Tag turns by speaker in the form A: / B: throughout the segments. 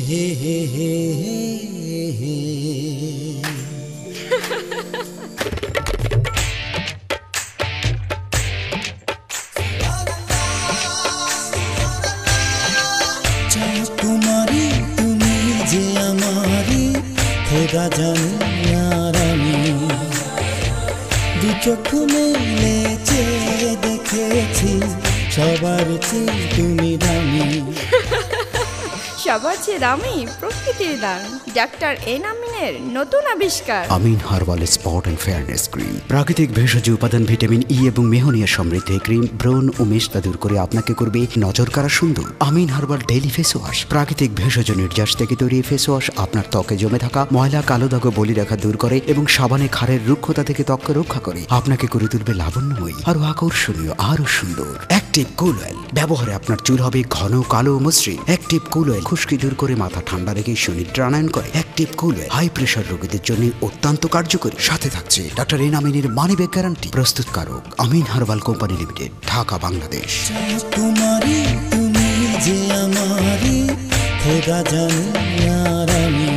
A: হে হে হে হে কুমারী তুমি যে আমারি খোদা জানি আর আমি দু চোখ মেলে চেয়ে দেখেছি সবার চেয়ে তুমি দামি
B: সবার চেয়ে দামি প্রকৃতির দান ডাক্তার এন আমিনের নতুন আবিষ্কার
C: Amin herbal spot and fairness cream প্রাকৃতিক ভেষজ উপাদান ভিটামিন ই এবং মেহনিয়া সমৃদ্ধ ক্রিম ব্রণ ও মেস্তা দূর করে আপনাকে করবে নজর কাড়া সুন্দর। Amin herbal daily face wash প্রাকৃতিক ভেষজ নির্যাস থেকে তৈরি ফেস ওয়াশ আপনার ত্বকে জমে থাকা ময়লা কালো দাগ ও বলি রেখা দূর করে এবং সাবানে ক্ষারের রুক্ষতা থেকে ত্বককে রক্ষা করে আপনাকে করে তুলবে লাবণ্যময়ী আরো আকর্ষণীয় আরো সুন্দর। অ্যাক্টিভ কুল অয়েল ব্যবহারে আপনার চুল হবে ঘন কালো ও মসৃণ। অ্যাক্টিভ কুল অয়েল খুশকি দূর করে মাথা ঠান্ডা রেখে শরীর আনয়ন করে। Active cool oil high pressure রোগীদের জন্য অত্যন্ত কার্যকরী। সাথে থাকছে ডাক্তার এন আমিনের মানিব্যাগ গ্যারান্টি। প্রস্তুতকারক Amin herbal company limited, Dhaka, Bangladesh.
A: কুমারী তুমি যে আমারি খোদা জানি আর আমি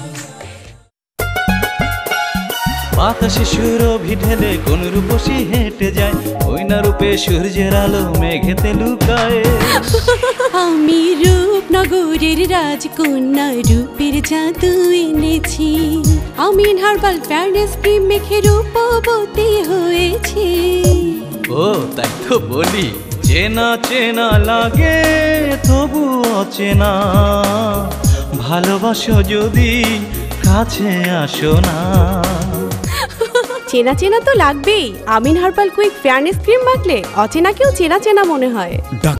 D: বাতাসে সুরভি ঢেলে কোন রূপসী হেঁটে যায় ওই না রূপে সূর্যের আলো মেঘেতে লুকায়।
E: আমি রূপনগরের রাজকন্যা রূপের জাদু এনেছি আমিন হার্বাল ফেয়ারনেস ক্রিম মেখে রূপবতী হয়েছি।
D: ও তাই তো বলি চেনা চেনা লাগে তবু অচেনা ভালোবাসো যদি কাছে আসো না।
E: চেনা চেনা তো লাগবেই, Amin herbal quick fairness cream মাখলে অচেনা কেউ চেনা চেনা মনে হয়।